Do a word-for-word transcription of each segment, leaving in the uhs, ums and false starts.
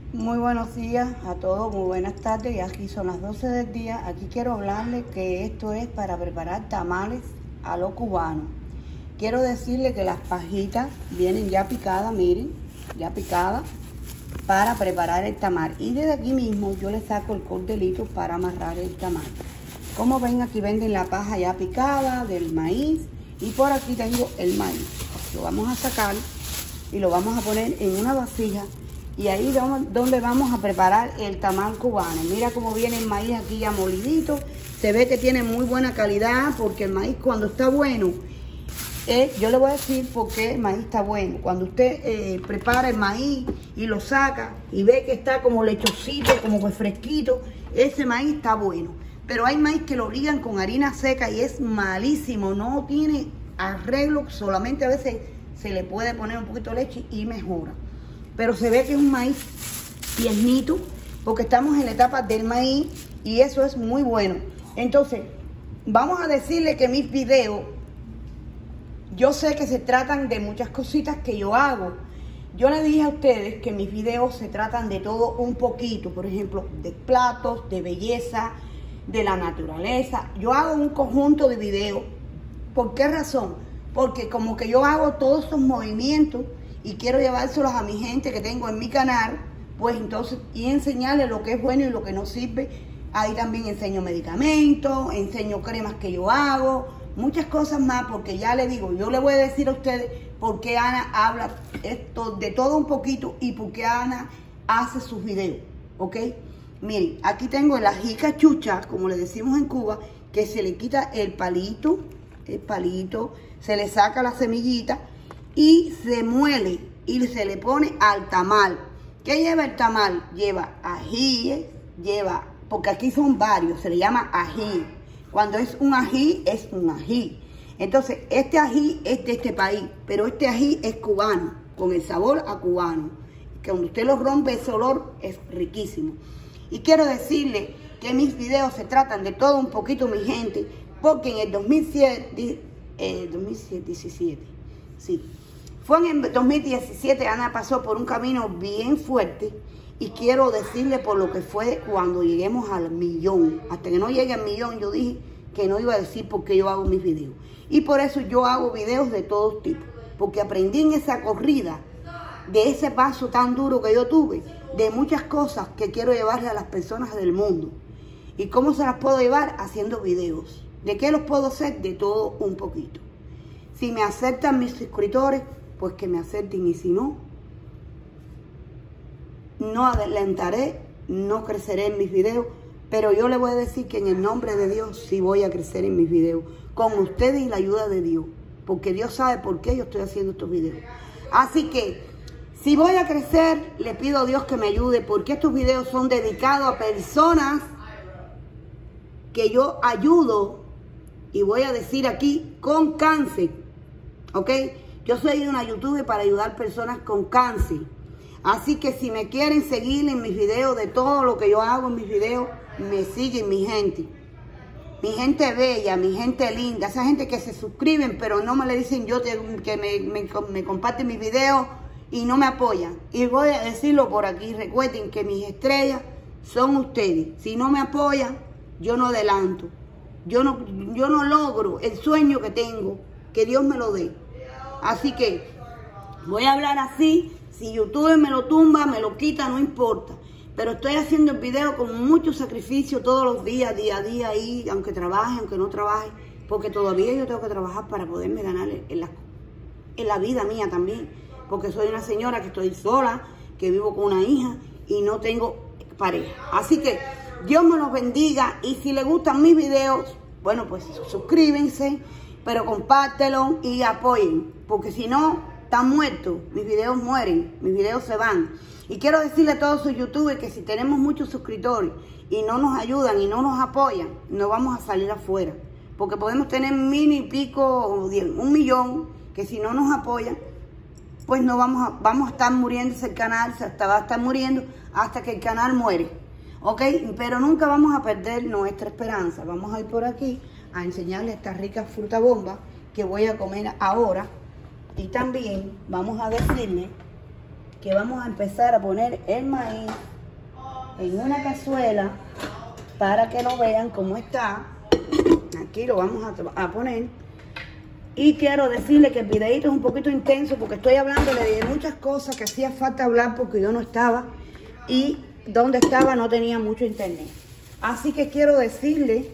Muy buenos días a todos, muy buenas tardes. Y aquí son las doce del día. Aquí quiero hablarles que esto es para preparar tamales a lo cubano. Quiero decirles que las pajitas vienen ya picadas, miren, ya picadas, para preparar el tamal. Y desde aquí mismo yo le saco el cordelito para amarrar el tamal. Como ven, aquí venden la paja ya picada del maíz. Y por aquí tengo el maíz. Lo vamos a sacar y lo vamos a poner en una vasija. Y ahí es donde vamos a preparar el tamal cubano. Mira cómo viene el maíz aquí ya molidito. Se ve que tiene muy buena calidad porque el maíz cuando está bueno, eh, yo le voy a decir por qué el maíz está bueno. Cuando usted eh, prepara el maíz y lo saca y ve que está como lechosito, como que fresquito, ese maíz está bueno. Pero hay maíz que lo obligan con harina seca y es malísimo, no tiene arreglo, solamente a veces se le puede poner un poquito de leche y mejora. Pero se ve que es un maíz tiernito, porque estamos en la etapa del maíz y eso es muy bueno. Entonces, vamos a decirle que mis videos, yo sé que se tratan de muchas cositas que yo hago. Yo le dije a ustedes que mis videos se tratan de todo un poquito, por ejemplo, de platos, de belleza, de la naturaleza. Yo hago un conjunto de videos. ¿Por qué razón? Porque como que yo hago todos esos movimientos y quiero llevárselos a mi gente que tengo en mi canal, pues entonces, y enseñarles lo que es bueno y lo que no sirve. Ahí también enseño medicamentos, enseño cremas que yo hago, muchas cosas más, porque ya le digo, yo le voy a decir a ustedes por qué Ana habla esto de todo un poquito y por qué Ana hace sus videos, ¿ok? Miren, aquí tengo el ají cachucha, como le decimos en Cuba, que se le quita el palito, el palito, se le saca la semillita y se muele y se le pone al tamal. ¿Qué lleva el tamal? Lleva ají, lleva, porque aquí son varios, se le llama ají. Cuando es un ají, es un ají. Entonces, este ají es de este país, pero este ají es cubano, con el sabor a cubano. Que cuando usted lo rompe, ese olor es riquísimo. Y quiero decirle que mis videos se tratan de todo un poquito, mi gente, porque en el dos mil siete, eh, dos mil diecisiete, sí, fue en el dos mil diecisiete, Ana pasó por un camino bien fuerte y quiero decirle por lo que fue cuando lleguemos al millón. Hasta que no llegue al millón, yo dije que no iba a decir por qué yo hago mis videos. Y por eso yo hago videos de todos tipos, porque aprendí en esa corrida, de ese paso tan duro que yo tuve, de muchas cosas que quiero llevarle a las personas del mundo. ¿Y cómo se las puedo llevar? Haciendo videos. ¿De qué los puedo hacer? De todo un poquito. Si me aceptan mis suscriptores, pues que me acepten, y si no, no adelantaré, no creceré en mis videos, pero yo le voy a decir que en el nombre de Dios sí voy a crecer en mis videos, con ustedes y la ayuda de Dios, porque Dios sabe por qué yo estoy haciendo estos videos. Así que, si voy a crecer, le pido a Dios que me ayude, porque estos videos son dedicados a personas que yo ayudo, y voy a decir aquí, con cáncer, ¿ok? Yo soy una youtuber para ayudar personas con cáncer. Así que si me quieren seguir en mis videos, de todo lo que yo hago en mis videos, me siguen mi gente. Mi gente bella, mi gente linda, esa gente que se suscriben, pero no me le dicen yo te, que me, me, me comparten mis videos y no me apoyan. Y voy a decirlo por aquí, recuerden que mis estrellas son ustedes. Si no me apoyan, yo no adelanto. Yo no, yo no logro el sueño que tengo, que Dios me lo dé. Así que voy a hablar así. Si YouTube me lo tumba, me lo quita, no importa. Pero estoy haciendo el video con mucho sacrificio todos los días, día a día, ahí, aunque trabaje, aunque no trabaje. Porque todavía yo tengo que trabajar para poderme ganar en la, en la vida mía también. Porque soy una señora que estoy sola, que vivo con una hija y no tengo pareja. Así que Dios me los bendiga. Y si les gustan mis videos, bueno, pues suscríbanse, pero compártelo y apoyen. Porque si no, están muertos, mis videos mueren, mis videos se van. Y quiero decirle a todos sus youtubers que si tenemos muchos suscriptores y no nos ayudan y no nos apoyan, no vamos a salir afuera. Porque podemos tener mil y pico, un millón, que si no nos apoyan, pues no vamos a, vamos a estar muriéndose el canal, se hasta va a estar muriendo hasta que el canal muere. ¿Ok? Pero nunca vamos a perder nuestra esperanza. Vamos a ir por aquí a enseñarles esta rica fruta bomba que voy a comer ahora. Y también vamos a decirle que que vamos a empezar a poner el maíz en una cazuela para que lo vean cómo está. Aquí lo vamos a, a poner. Y quiero decirle que el videito es un poquito intenso porque estoy hablándole de muchas cosas que hacía falta hablar porque yo no estaba. Y donde estaba no tenía mucho internet. Así que quiero decirle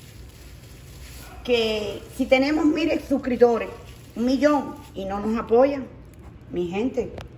que si tenemos, mire, suscriptores, un millón y no nos apoyan, mi gente,